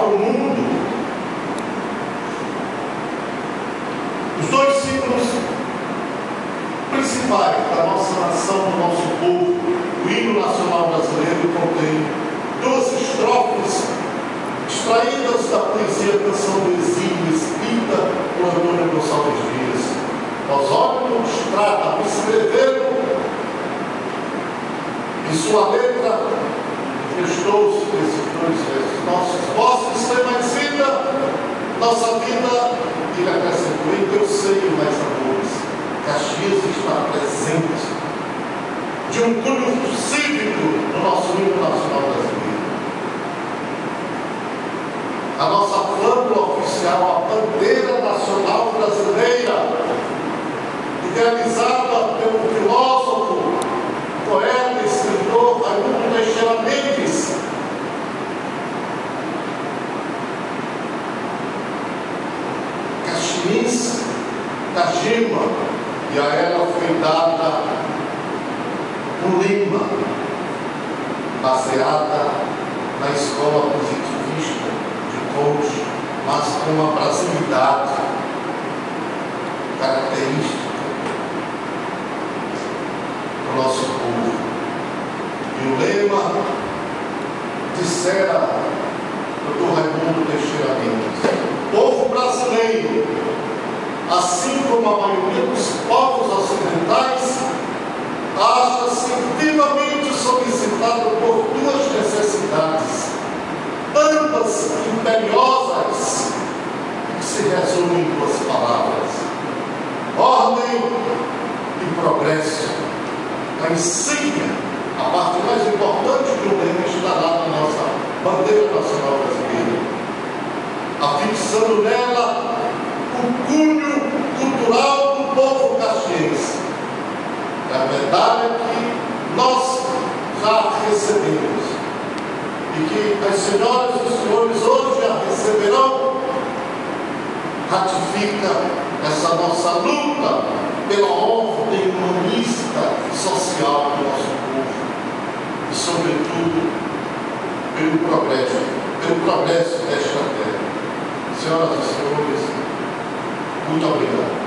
o mundo. Os dois símbolos principais da nossa nação, do nosso povo, o hino nacional brasileiro, contém duas estrofes extraídas da poesia Canção do Exílio, escrita por Antônio Gonçalves Dias. Osório Estrada escreveu em sua letra, prestou-se desses dois versos: nossos vossos têm mais vida, nossa vida, ele acrescentou, em teu seio mais amores. Caxias está presente de um cunho cívico no nosso hino nacional brasileiro. A nossa flâmula oficial, a bandeira nacional brasileira, idealizada pelo filósofo, poeta e escritor Raimundo Teixeira Mendes, Caxias, Cajima, e a ela foi dada um lema baseada na escola positivista de Coach, mas com uma brasilidade característica do nosso povo. E o lema dissera Dr. Raimundo Teixeira Mendes: o povo brasileiro, assim como a maioria dos povos ocidentais, acha-se vivamente solicitado por duas necessidades, ambas imperiosas, que se resumem em duas palavras: ordem e progresso. A insígnia, a parte mais importante do lema, está lá na nossa bandeira nacional brasileira, afixando nela o cunho cultural do povo caxiense. É a medalha que nós já recebemos e que as senhoras e os senhores hoje já receberão, ratifica essa nossa luta pela ordem humanista e social do nosso povo e, sobretudo, pelo progresso desta terra. Senhoras e senhores, muito obrigado.